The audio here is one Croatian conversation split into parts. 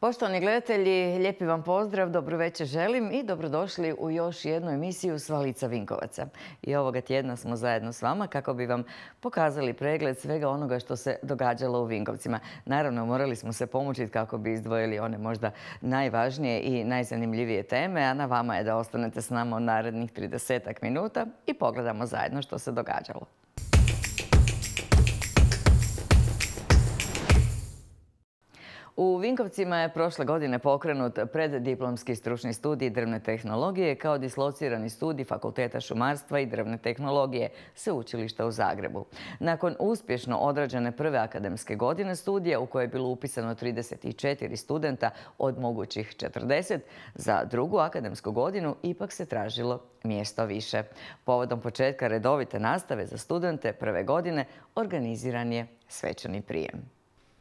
Poštovani gledatelji, lijepi vam pozdrav, dobro večer želim i dobrodošli u još jednu emisiju Svalica Vinkovaca. I ovoga tjedna smo zajedno s vama kako bi vam pokazali pregled svega onoga što se događalo u Vinkovcima. Naravno, morali smo se pomučiti kako bi izdvojili one možda najvažnije i najzanimljivije teme, a na vama je da ostanete s nama u narednih 30 minuta i pogledamo zajedno što se događalo. U Vinkovcima je prošle godine pokrenut preddiplomski stručni studij drvne tehnologije kao dislocirani studij Fakulteta šumarstva i drvne tehnologije Sveučilišta u Zagrebu. Nakon uspješno odrađene prve akademske godine studija u kojoj je bilo upisano 34 studenta od mogućih 40, za drugu akademsku godinu ipak se tražilo mjesto više. Povodom početka redovite nastave za studente prve godine organiziran je svečani prijem.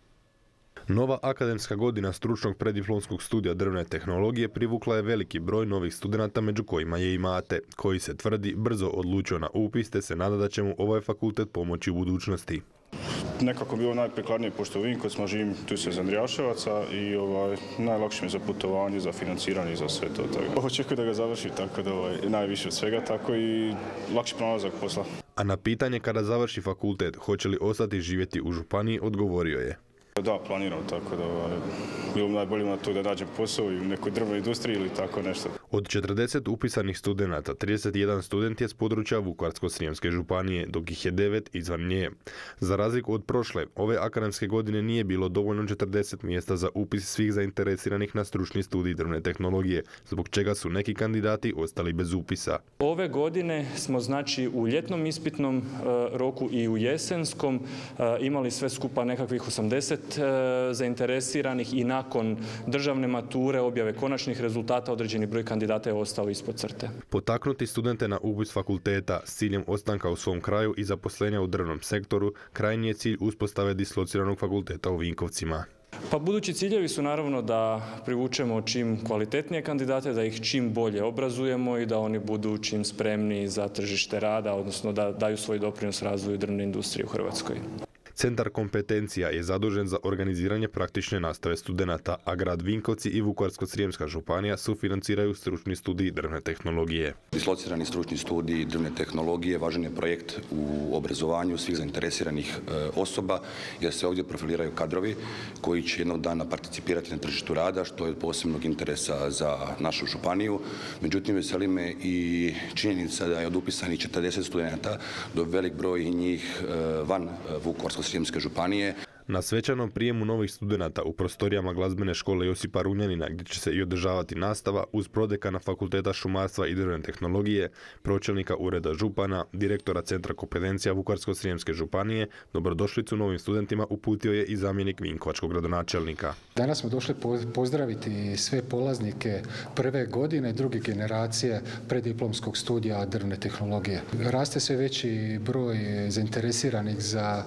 Nova akademska godina stručnog preddiplomskog studija drvne tehnologije privukla je veliki broj novih studenata, među kojima je i Mate, koji se tvrdi brzo odlučio na upis te se nada da će mu ovaj fakultet pomoći u budućnosti. Nekako bilo najprikladnije, pošto u Vinkovcima živim, tu se iz Andrijaševaca i najlakše mi je za putovanje, za financiranje i za sve to. Očekujem da ga završi, tako da najviše od svega, tako i lakši pronalazak posla. A na pitanje kada završi fakultet, hoće li ostati živjeti u županiji, odgovorio je. Da, planiram, tako da bilo najbolje na to da nađem posao i u nekoj drvnoj industriji ili tako nešto. Od 40 upisanih studenata, 31 student je s područja Vukovarsko-srijemske županije, dok ih je 9 izvan nje. Za razliku od prošle, ove akademske godine nije bilo dovoljno 40 mjesta za upis svih zainteresiranih na stručni studij drvne tehnologije, zbog čega su neki kandidati ostali bez upisa. Ove godine smo u ljetnom ispitnom roku i u jesenskom imali sve skupa nekakvih 80 zainteresiranih i nakon državne mature, objave konačnih rezultata, određeni broj kandidata je ostao ispod crte. Potaknuti studente na upis fakulteta s ciljem ostanka u svom kraju i zaposlenja u drvnom sektoru, krajnji je cilj uspostave dislociranog fakulteta u Vinkovcima. Pa budući ciljevi su naravno da privučemo čim kvalitetnije kandidate, da ih čim bolje obrazujemo i da oni budu čim spremniji za tržište rada, odnosno da daju svoj doprinos razvoju drvne industrije u Hrvatskoj. Centar kompetencija je zadužen za organiziranje praktične nastave studenata, a grad Vinkovci i Vukovarsko-srijemska županija sufinanciraju stručni studij drvne tehnologije. Dislocirani stručni studij drvne tehnologije važan je projekt u obrazovanju svih zainteresiranih osoba, jer se ovdje profiliraju kadrovi koji će jednog dana participirati na tržištu rada, što je od posebnog interesa za našu županiju. Međutim, veseli me i činjenica da je od upisanih 40 studenata do velik broj njih van Vukovarsko-srijemske županije. Na svečanom prijemu novih studenata u prostorijama glazbene škole Josipa Runjanina, gdje će se i održavati nastava, uz prodekana Fakulteta šumarstva i drvne tehnologije, pročelnika ureda župana, direktora Centra kompetencija Vukovarsko-srijemske županije, dobrodošlicu novim studentima uputio je i zamjenik vinkovačkog gradonačelnika. Danas smo došli pozdraviti sve polaznike prve godine, druge generacije preddiplomskog studija drvne tehnologije. Raste sve veći broj zainteresiranih za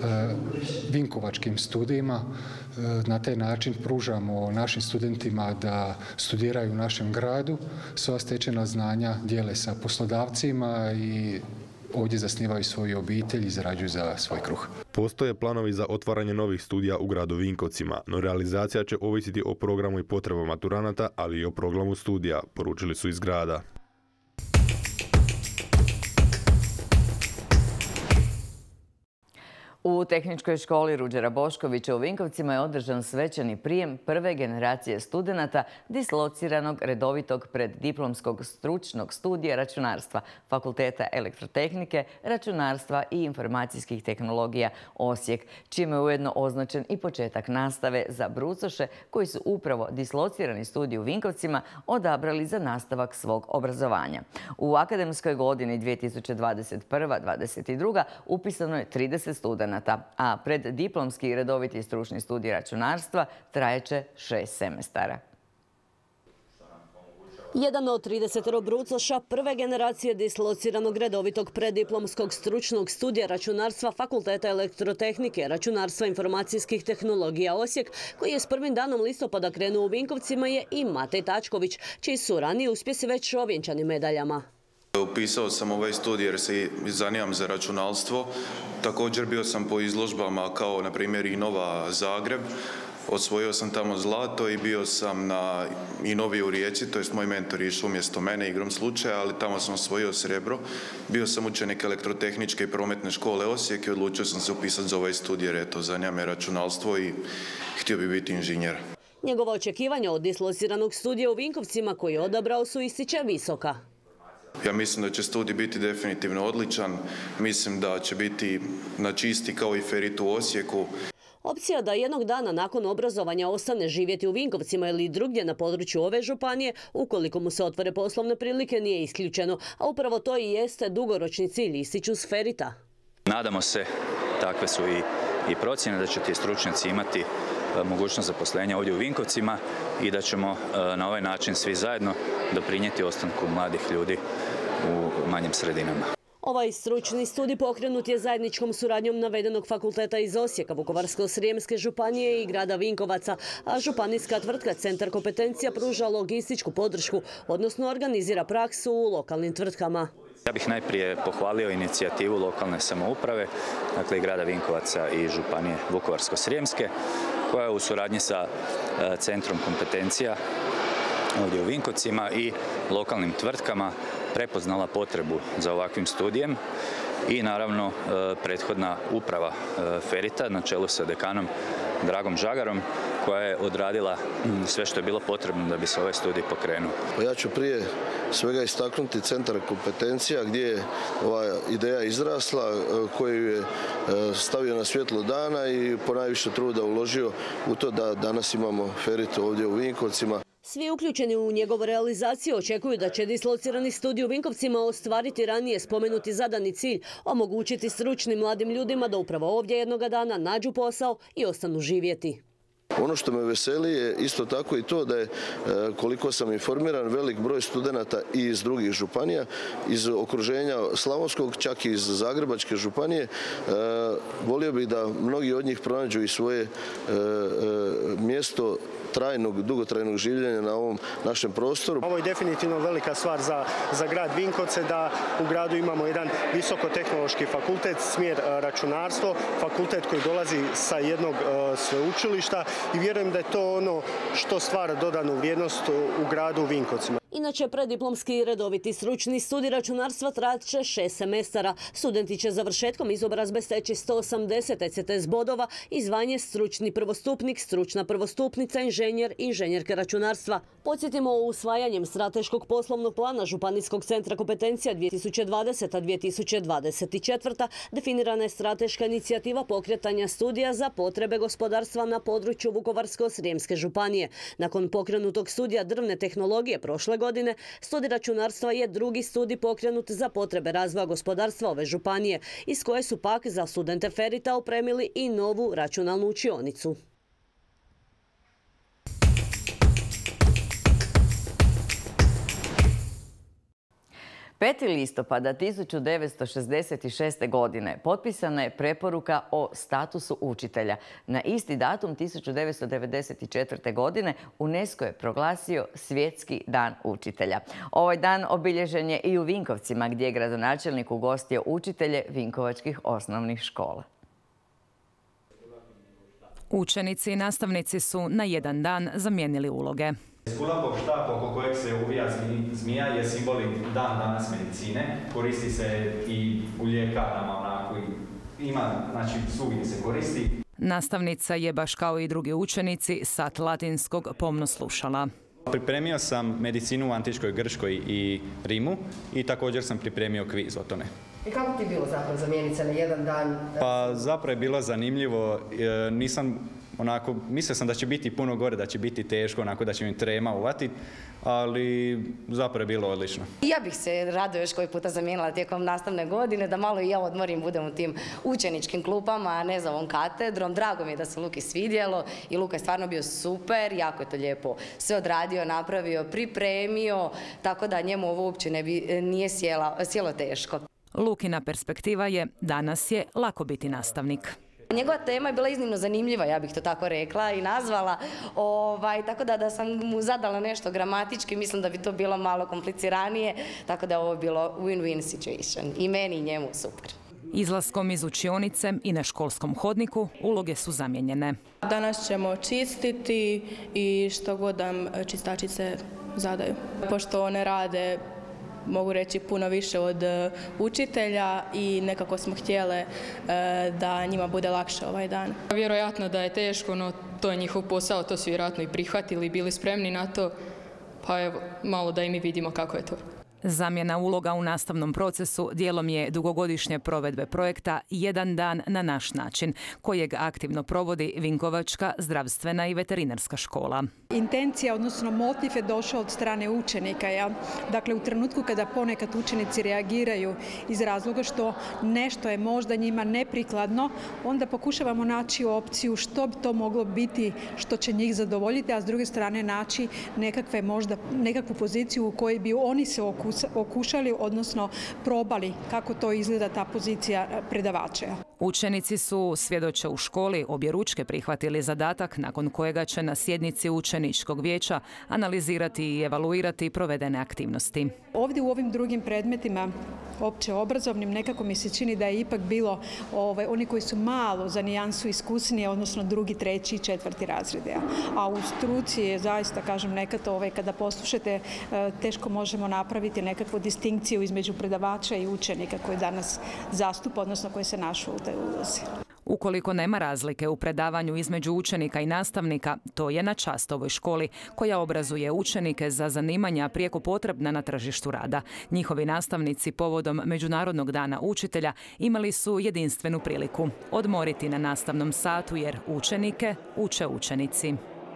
vinkovačkim studijima. Na taj način pružamo našim studentima da studiraju u našem gradu, sva stečena znanja dijele sa poslodavcima i ovdje zasnivaju svoju obitelj i zarađuju za svoj kruh. Postoje planovi za otvaranje novih studija u gradu Vinkovcima, no realizacija će ovisiti o programu i potrebama maturanata, ali i o programu studija, poručili su iz grada. U Tehničkoj školi Ruđera Boškovića u Vinkovcima je održan svečani prijem prve generacije studenata dislociranog redovitog preddiplomskog stručnog studija računarstva Fakulteta elektrotehnike, računarstva i informacijskih tehnologija Osijek, čime je ujedno označen i početak nastave za brucoše koji su upravo dislocirani studij u Vinkovcima odabrali za nastavak svog obrazovanja. U akademskoj godini 2021-2022 upisano je 30 studenata, a preddiplomski redoviti stručni studij računarstva trajeće 6 semestara. Jedan od 30 brucoša prve generacije dislociranog redovitog preddiplomskog stručnog studija računarstva Fakulteta elektrotehnike, računarstva informacijskih tehnologija Osijek, koji je s prvim danom listopada krenuo u Vinkovcima, je i Matej Tačković, čiji su raniji uspjesi već ovjenčani medaljama. Upisao sam ovaj studij jer se zanimam za računalstvo. Također bio sam po izložbama kao na primjer i Nova Zagreb. Osvojio sam tamo zlato i bio sam na Inovi u Rijeci, to jest moj mentor je išao umjesto mene igrom slučaja, ali tamo sam osvojio srebro. Bio sam učenik elektrotehničke i prometne škole Osijek i odlučio sam se upisati za ovaj studij jer eto, zanima me računalstvo i htio bi biti inženjer. Njegova očekivanja od dislociranog studija u Vinkovcima koji je odabrao su, ističe, visoka. Ja mislim da će studij biti definitivno odličan, mislim da će biti na čisti kao i Ferit u Osijeku. Opcija da jednog dana nakon obrazovanja ostane živjeti u Vinkovcima ili drugdje na području ove županije, ukoliko mu se otvore poslovne prilike, nije isključeno, a upravo to i jeste dugoročni cilj, ističu s Ferita. Nadamo se, takve su i procjene, da će ti stručnjaci imati mogućnost zaposlenja ovdje u Vinkovcima i da ćemo na ovaj način svi zajedno doprinijeti ostanku mladih ljudi u manjim sredinama. Ovaj stručni studij pokrenut je zajedničkom suradnjom navedenog fakulteta iz Osijeka, Vukovarsko-srijemske županije i grada Vinkovaca, a županijska tvrtka Centar kompetencija pruža logističku podršku, odnosno organizira praksu u lokalnim tvrtkama. Ja bih najprije pohvalio inicijativu lokalne samouprave, dakle i grada Vinkovaca i županije Vukovarsko-srijemske, koja je u suradnji sa Centrom kompetencija ovdje u Vinkovcima i lokalnim tvrtkama prepoznala potrebu za ovakvim studijem i naravno prethodna uprava Ferita na čelu sa dekanom Dragom Žagarom, koja je odradila sve što je bilo potrebno da bi se ovaj studij pokrenuo. Ja ću prije svega istaknuti Centar kompetencija gdje je ova ideja izrasla, koju je stavio na svjetlo dana i ponajviše truda uložio u to da danas imamo Ferit ovdje u Vinkovcima. Svi uključeni u njegovu realizaciju očekuju da će dislocirani studij u Vinkovcima ostvariti ranije spomenuti zadani cilj, omogućiti stručnim mladim ljudima da upravo ovdje jednoga dana nađu posao i ostanu živjeti. Ono što me veseli je isto tako i to da je, koliko sam informiran, velik broj studenata i iz drugih županija, iz okruženja Slavonskog, čak i iz Zagrebačke županije. Volio bih da mnogi od njih pronađu i svoje mjesto dugotrajnog življenja na ovom našem prostoru. Ovo je definitivno velika stvar za grad Vinkovce, da u gradu imamo jedan visokotehnološki fakultet, smjer računarstvo, fakultet koji dolazi sa jednog sveučilišta i vjerujem da je to ono što stvara dodanu vrijednost u gradu Vinkovcima. Inače, preddiplomski i redoviti stručni studij računarstva trajat će 6 semestara. Studenti će završetkom izobrazbe steći 180 ECTS bodova i zvanje stručni prvostupnik, stručna prvostupnica, inženjer i inženjerka računarstva. Podsjetimo, usvajanjem strateškog poslovnog plana Županijskog centra kompetencija 2020-2024 definirana je strateška inicijativa pokretanja studija za potrebe gospodarstva na području Vukovarsko-srijemske županije. Nakon pokrenutog studija drvne tehnologije prošle godine, studij računarstva je drugi studij pokrenut za potrebe razvoja gospodarstva ove županije, iz koje su pak za studente Ferita opremili i novu računalnu učionicu. 5. listopada 1966. godine potpisana je preporuka o statusu učitelja. Na isti datum 1994. godine UNESCO je proglasio Svjetski dan učitelja. Ovaj dan obilježen je i u Vinkovcima, gdje je gradonačelnik ugostio učitelje vinkovačkih osnovnih škola. Učenici i nastavnici su na jedan dan zamijenili uloge. Kulambov štap oko kojeg se uvija zmija je simbolik dan danas medicine. Koristi se i u ljekarnama, onako, ima, znači svugdje se koristi. Nastavnica je, baš kao i drugi učenici, sat latinskog pomno slušala. Pripremio sam medicinu u antičkoj Grčkoj i Rimu i također sam pripremio kviz o tome. I kako ti je bilo zapravo zamijeniti se na jedan dan? Pa zapravo je bilo zanimljivo, mislio sam da će biti puno gore, da će biti teško, da će mi trema uvatiti, ali zapravo je bilo odlično. Ja bih se rado još koji puta zamijenila tijekom nastavne godine, da malo i ja odmorim, budem u tim učeničkim klupama, a ne za ovom katedrom. Drago mi je da se Luki svidjelo i Luka je stvarno bio super, jako je to lijepo sve odradio, napravio, pripremio, tako da njemu ovo uopće nije sjelo teško. Lukina perspektiva je, danas je lako biti nastavnik. Njegova tema je bila iznimno zanimljiva, ja bih to tako rekla i nazvala, tako da sam mu zadala nešto gramatički, mislim da bi to bilo malo kompliciranije, tako da je ovo bilo win-win situation i meni i njemu super. Izlaskom iz učionice i na školskom hodniku uloge su zamijenjene. Danas ćemo čistiti i što god nam čistačice zadaju. Pošto one rade, mogu reći, puno više od učitelja i nekako smo htjele da njima bude lakše ovaj dan. Vjerojatno da je teško, no to je njihov posao, to su vjerojatno i prihvatili i bili spremni na to, pa evo, malo da i mi vidimo kako je to. Zamjena uloga u nastavnom procesu dijelom je dugogodišnje provedbe projekta Jedan dan na naš način, kojeg aktivno provodi Vinkovačka zdravstvena i veterinarska škola. Intencija, odnosno motiv je došao od strane učenika. Dakle, u trenutku kada ponekad učenici reagiraju iz razloga što nešto je možda njima neprikladno, onda pokušavamo naći opciju što bi to moglo biti što će njih zadovoljiti, a s druge strane naći nekakvu poziciju u kojoj bi oni se okušali, odnosno probali kako to izgleda ta pozicija predavača. Učenici su, svjedoče u školi, objeručke prihvatili zadatak nakon kojega će na sjednici učeničkog vijeća analizirati i evaluirati provedene aktivnosti. Ovdje u ovim drugim predmetima, opće obrazovnim, nekako mi se čini da je ipak bilo oni koji su malo za nijansu iskusnije, odnosno drugi, treći i četvrti razrede. A u struci je zaista, kažem, nekad kada poslušate, teško možemo napraviti nekakvu distinkciju između predavača i učenika koji danas zastupa, odnosno koji se našao u toj ulozi. Ukoliko nema razlike u predavanju između učenika i nastavnika, to je na čast ovoj školi koja obrazuje učenike za zanimanja prijeko potrebna na tržištu rada. Njihovi nastavnici povodom Međunarodnog dana učitelja imali su jedinstvenu priliku odmoriti na nastavnom satu jer učenike uče učenici.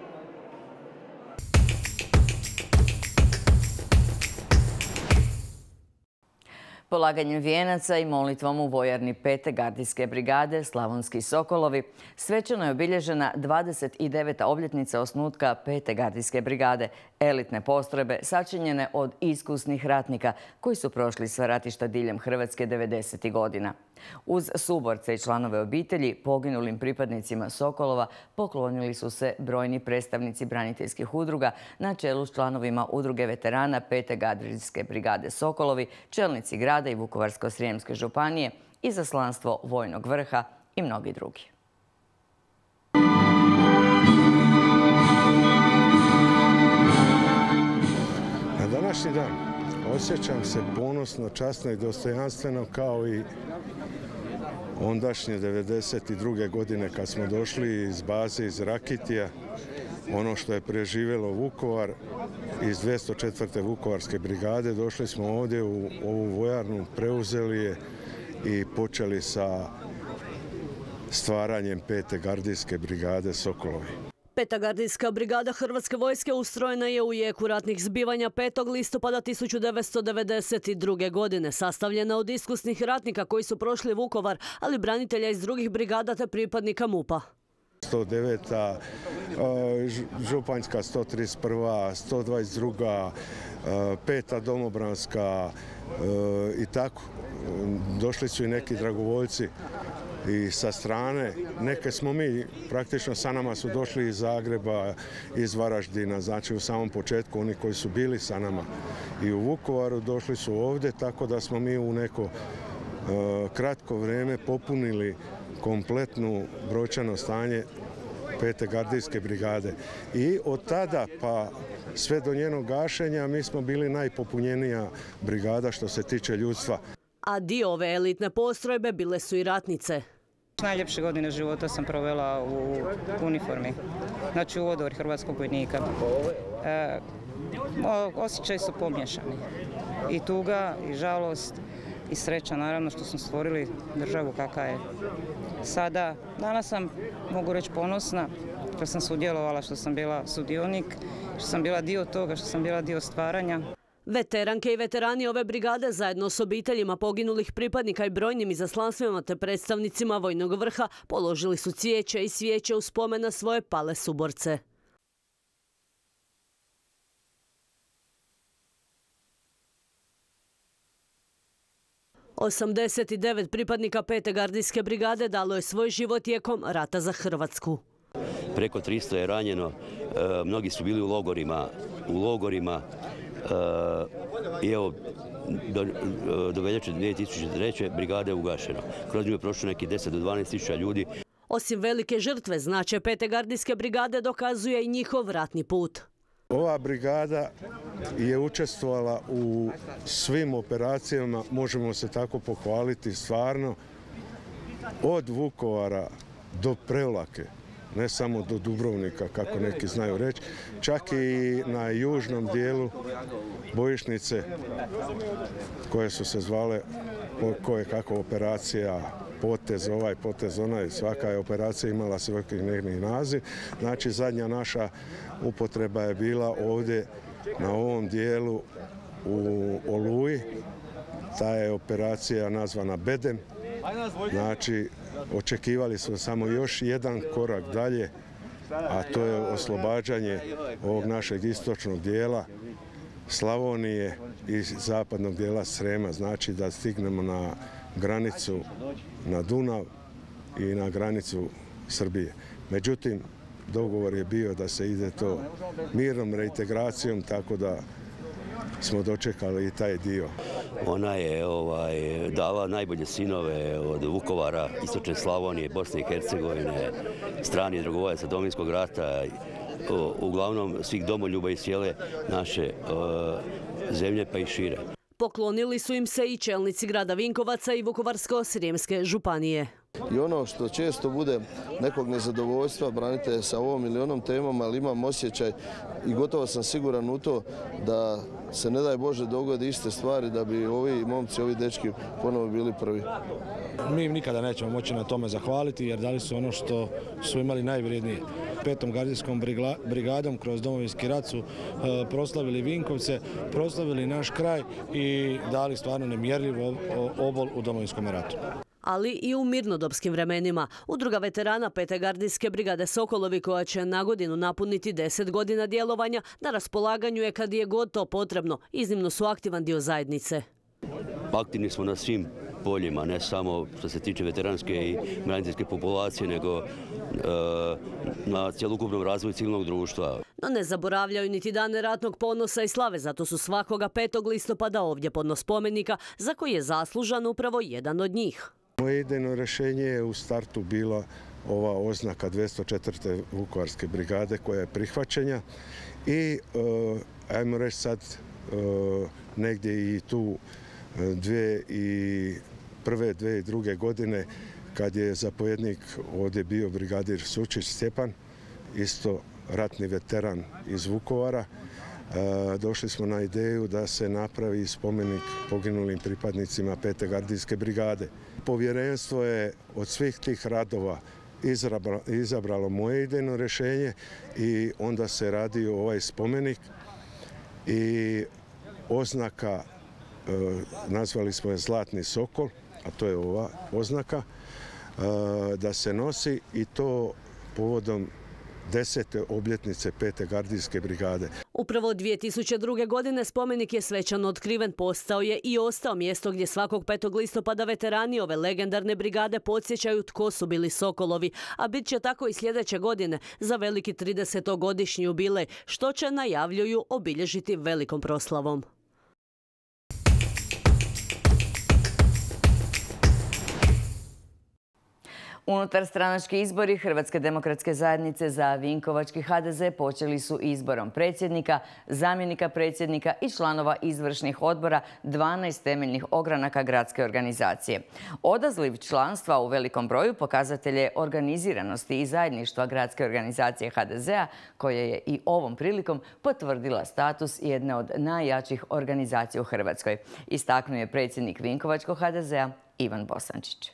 Polaganjem vijenaca i molitvom u vojarni 5. gardijske brigade Slavonski Sokolovi svečano je obilježena 29. obljetnica osnutka 5. gardijske brigade, elitne postrojbe sačinjene od iskusnih ratnika koji su prošli sva ratišta diljem Hrvatske 90. godina. Uz suborce i članove obitelji poginulim pripadnicima Sokolova poklonili su se brojni predstavnici braniteljskih udruga na čelu s članovima udruge veterana 5. gardijske brigade Sokolovi, čelnici grada i Vukovarsko-srijemske županije, izaslanstvo Vojnog vrha i mnogi drugi. Na današnji dan osjećam se ponosno, časno i dostojanstveno kao i ondašnje 92. godine kad smo došli iz baze iz Rakitija. Ono što je preživjelo Vukovar iz 204. Vukovarske brigade, došli smo ovdje u ovu vojarnu, preuzeli je i počeli sa stvaranjem 5. gardijske brigade Sokolovi. 5. gardijska brigada Hrvatske vojske ustrojena je u jeku ratnih zbivanja 5. listopada 1992. godine. Sastavljena od iskusnih ratnika koji su prošli Vukovar, ali branitelja iz drugih brigada te pripadnika MUP-a. 109. Županjska 131. 122. 5. domobranska i tako. Došli su i neki dragovoljci i sa strane. Neke smo mi, praktično sa nama su došli iz Zagreba, iz Varaždina, znači u samom početku oni koji su bili sa nama i u Vukovaru došli su ovdje, tako da smo mi u neko kratko vrijeme popunili kompletnu brojčano stanje 5. gardijske brigade. I od tada pa sve do njenog gašenja mi smo bili najpopunjenija brigada što se tiče ljudstva. A dio ove elitne postrojbe bile su i ratnice. Najljepše godine života sam provela u uniformi, znači u odori hrvatskog vojnika. Osjećaji su pomiješani. I tuga, i žalost, i sreća naravno što smo stvorili državu kakva je sada. Danas sam, mogu reći, ponosna što sam sudjelovala, što sam bila sudionik, što sam bila dio toga, što sam bila dio stvaranja. Veteranke i veterani ove brigade zajedno s obiteljima poginulih pripadnika i brojnim izaslanstvima te predstavnicima Vojnog vrha položili su cvijeće i svijeće u spomen na svoje pale suborce. ...89 pripadnika 5. gardijske brigade dalo je svoj život tijekom rata za Hrvatsku. Preko 300 je ranjeno, mnogi su bili u logorima. I evo, do veljače 2003. brigade je ugašeno. Kroz nju je prošlo neki 10 do 12 tisuća ljudi. Osim velike žrtve, značaj 5. gardijske brigade dokazuje i njihov ratni put. Ova brigada je učestvovala u svim operacijama, možemo se tako pohvaliti stvarno, od Vukovara do Prevlake, ne samo do Dubrovnika, kako neki znaju reći, čak i na južnom dijelu bojišnice koje su se zvale koje kako operacija, potez ovaj, potez onaj, svaka je operacija imala svaki neki naziv. Znači zadnja naša upotreba je bila ovdje na ovom dijelu u Oluji. Ta je operacija nazvana Bedem. Znači očekivali smo samo još jedan korak dalje, a to je oslobađanje ovog našeg istočnog dijela Slavonije i zapadnog dijela Srema. Znači da stignemo na granicu, na Dunav i na granicu Srbije. Međutim, dogovor je bio da se ide to mirnom reintegracijom, tako da smo dočekali i taj dio. Ona je dala najbolje sinove od Vukovara, istočne Slavonije, Bosne i Hercegovine, strani dragovoljaca Domovinskog rata, uglavnom svih domoljuba iz cijele naše zemlje pa i šire. Poklonili su im se i čelnici grada Vinkovaca i Vukovarsko-srijemske županije. I ono što često bude nekog nezadovoljstva, branite sa ovom ili onom temom, ali imam osjećaj i gotovo sam siguran u to da se ne daj Bože dogodi iste stvari, da bi ovi momci, ovi dečki ponovo bili prvi. Mi im nikada nećemo moći na tome zahvaliti jer dali su ono što su imali najvrijednije. 5. gardijskom brigadom kroz Domovinski rat su proslavili Vinkovce, proslavili naš kraj i dali stvarno nemjerljiv obol u Domovinskom ratu. Ali i u mirnodopskim vremenima. Udruga veterana 5. gardijske brigade Sokolovi, koja će na godinu napuniti 10 godina djelovanja, na raspolaganju je kad je god to potrebno. Iznimno su aktivan dio zajednice. Aktivni smo na svim poljima, ne samo što se tiče veteranske i braniteljske populacije, nego na cjelokupnom razvoju civilnog društva. No ne zaboravljaju niti dane ratnog ponosa i slave, zato su svakoga 5. listopada ovdje podno spomenika, za koji je zaslužan upravo jedan od njih. Moje idejno rješenje je u startu bila ova oznaka 204. Vukovarske brigade koja je prihvaćena i ajmo reći sad negdje i tu 2001. 2002. godine kad je zapovjednik ovdje bio brigadir Sučić Stjepan, isto ratni veteran iz Vukovara. Došli smo na ideju da se napravi spomenik poginulim pripadnicima 5. gardijske brigade. Povjerenstvo je od svih tih radova izabralo moje idejno rješenje i onda se radio ovaj spomenik i oznaka, nazvali smo je Zlatni sokol, a to je ova oznaka, da se nosi i to povodom 10. obljetnice 5. gardijske brigade. Upravo 2002. godine spomenik je svečano otkriven, postao je i ostao mjesto gdje svakog 5. listopada veterani ove legendarne brigade podsjećaju tko su bili Sokolovi, a bit će tako i sljedeće godine za veliki 30-godišnji jubilej, što će, najavljuju, obilježiti velikom proslavom. Unutarstranački izbori Hrvatske demokratske zajednice za Vinkovački HDZ počeli su izborom predsjednika, zamjenika predsjednika i članova izvršnih odbora 12 temeljnih ogranaka gradske organizacije. Odaziv članstva u velikom broju pokazatelj je organiziranosti i zajedništva gradske organizacije HDZ-a, koja je i ovom prilikom potvrdila status jedne od najjačih organizacija u Hrvatskoj. Istaknuo je predsjednik Vinkovačkog HDZ-a Ivan Bosančić.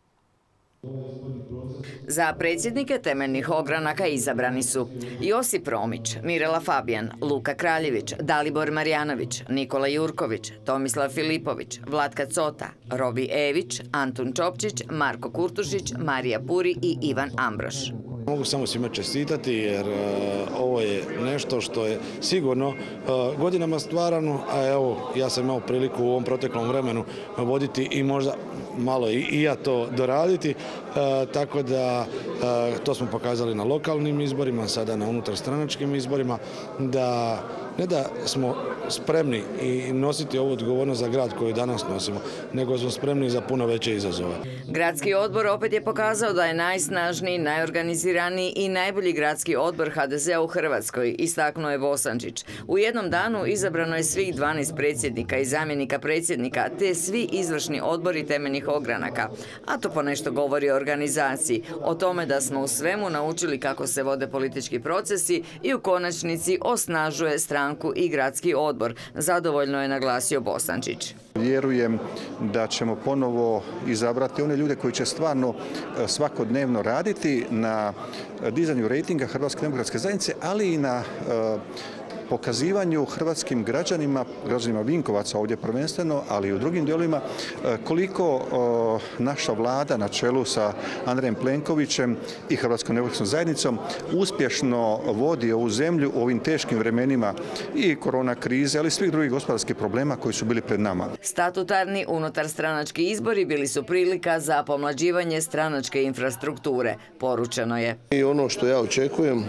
Za predsjednike temeljnih ogranaka izabrani su Josip Romić, Mirela Fabijan, Luka Kraljević, Dalibor Marjanović, Nikola Jurković, Tomislav Filipović, Vlatka Cota, Robi Ević, Antun Čopčić, Marko Kurtušić, Marija Puri i Ivan Ambroš. Mogu samo svima čestitati jer ovo je nešto što je sigurno godinama stvarano, a evo ja sam imao priliku u ovom proteklom vremenu voditi i možda malo i ja to doraditi, tako da to smo pokazali na lokalnim izborima, sada na unutarstranačkim izborima, da ne da smo spremni i nositi ovu odgovornost za grad koju danas nosimo, nego smo spremni za puno veće izazove. Gradski odbor opet je pokazao da je najsnažniji, najorganiziraniji i najbolji gradski odbor HDZ-a u Hrvatskoj, istaknuo je Bosančić. U jednom danu izabrano je svih 12 predsjednika i zamjenika predsjednika, te svi izvršni odbori temeljnih ogranaka. A to ponešto govori o organizaciji, o tome da smo u svemu naučili kako se vode politički procesi i u konačnici osnažuje stranku i gradski odbor, zadovoljno je naglasio Bosančić. Vjerujem da ćemo ponovo izabrati one ljude koji će stvarno svakodnevno raditi na dizanju rejtinga Hrvatske demokratske zajednice, ali i na pokazivanju hrvatskim građanima Vinkovaca ovdje prvenstveno, ali i u drugim dijelovima, koliko naša vlada na čelu sa Andrejem Plenkovićem i Hrvatskom demokratskom zajednicom uspješno vodi ovu zemlju u ovim teškim vremenima i korona krize, ali i svih drugih gospodarskih problema koji su bili pred nama. Statutarni unutarstranački izbori bili su prilika za pomlađivanje stranačke infrastrukture, poručeno je. I ono što ja očekujem,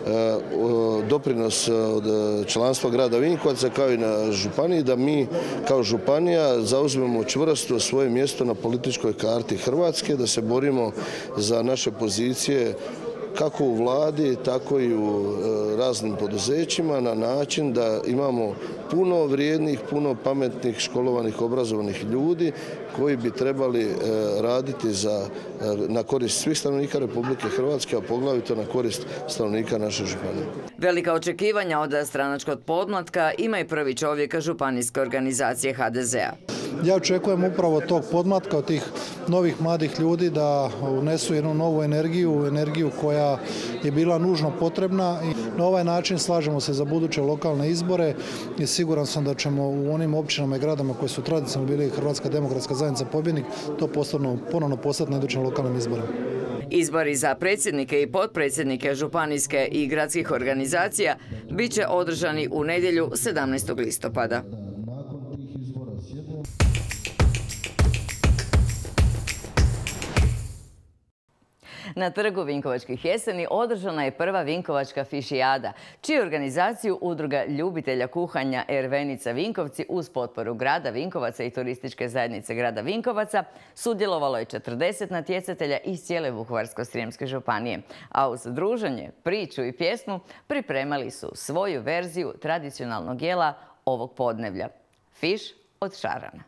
doprinos od članstva grada Vinkovaca kao i na županiji, da mi kao županija zauzmemo čvrsto svoje mjesto na političkoj karti Hrvatske, da se borimo za naše pozicije kako u vladi, tako i u raznim poduzećima na način da imamo puno vrijednih, puno pametnih, školovanih, obrazovanih ljudi koji bi trebali raditi na korist svih stanovnika Republike Hrvatske, a poglavito na korist stanovnika naše županije. Velika očekivanja od stranačkog podmlatka ima i prvi čovjek županijske organizacije HDZ-a. Ja očekujem upravo tog podmlatka od tih novih mladih ljudi da unesu jednu novu energiju koja je bila nužno potrebna i na ovaj način slažemo se za buduće lokalne izbore i siguran sam da ćemo u onim općinama i gradama koji su tradicionalno bili Hrvatska demokratska zajednica pobjednik to ponovno postati na idućim lokalnim izborima. Izbori za predsjednike i potpredsjednike županijske i gradskih organizacija bit će održani u nedjelju 17. listopada. Na trgu Vinkovačkih jeseni održana je prva Vinkovačka fišijada, čiju organizaciju Udruga ljubitelja kuhanja Ervenica Vinkovci uz potporu grada Vinkovaca i turističke zajednice grada Vinkovaca sudjelovalo je 40 natjecatelja iz cijele Vukovarsko-srijemske županije. A uz druženje, priču i pjesmu pripremali su svoju verziju tradicionalnog jela ovog podneblja – fiš od šarana.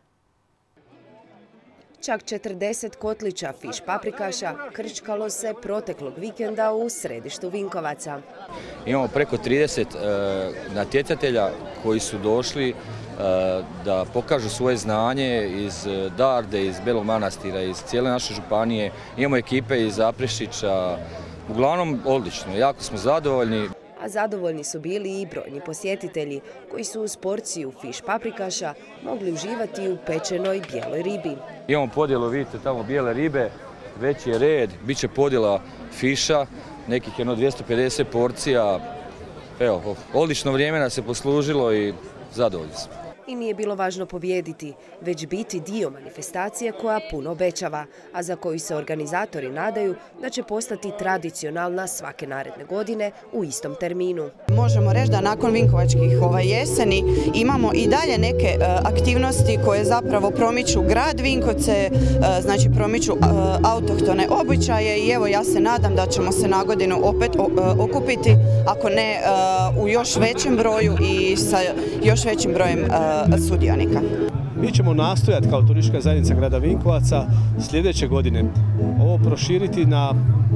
Čak 40 kotlića fiš paprikaša krčkalo se proteklog vikenda u središtu Vinkovaca. Imamo preko 30 natjecatelja koji su došli da pokažu svoje znanje iz Darde, iz Belog Manastira, iz cijele naše županije. Imamo ekipe iz Zaprešića. Uglavnom odlično, jako smo zadovoljni. A zadovoljni su bili i brojni posjetitelji koji su uz porciju fiš paprikaša mogli uživati u pečenoj bijeloj ribi. Imamo podjelu, vidite tamo bijele ribe, veći je red, bit će podjela fiša, nekih 250 porcija. Evo, odlično vrijeme nas se poslužilo i zadovoljni smo. I nije bilo važno pobijediti, već biti dio manifestacije koja puno obećava, a za koju se organizatori nadaju da će postati tradicionalna svake naredne godine u istom terminu. Možemo reći da nakon Vinkovačkih jeseni imamo i dalje neke aktivnosti koje zapravo promiču grad Vinkovce, znači promiču autohtone običaje i evo ja se nadam da ćemo se na godinu opet okupiti, ako ne u još većem broju i sa još većim brojem sudionika. Mi ćemo nastojati kao turistička zajednica grada Vinkovaca sljedeće godine ovo proširiti na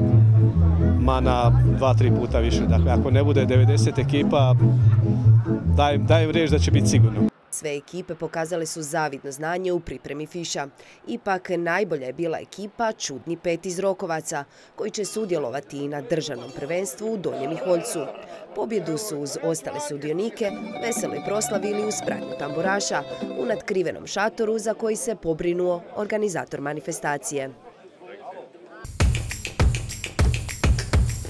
2-3 puta više. Dakle, ako ne bude 90 ekipa, dajem riječ da će biti sigurno. Sve ekipe pokazale su zavidno znanje u pripremi fiša. Ipak najbolja je bila ekipa Čudni pet iz Rokovaca, koji će sudjelovati i na državnom prvenstvu u Donjem Miholjcu. Pobjedu su uz ostale sudionike veselo proslavili uz pratnju tamburaša u natkrivenom šatoru za koji se pobrinuo organizator manifestacije.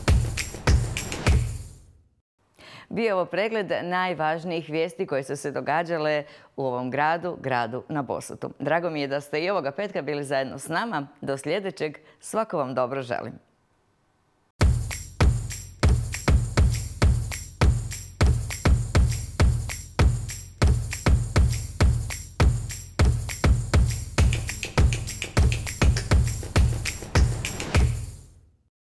Bio je ovo pregled najvažnijih vijesti koje su se događale u ovom gradu na Bosutu. Drago mi je da ste i ovoga petka bili zajedno s nama. Do sljedećeg, svako vam dobro želim.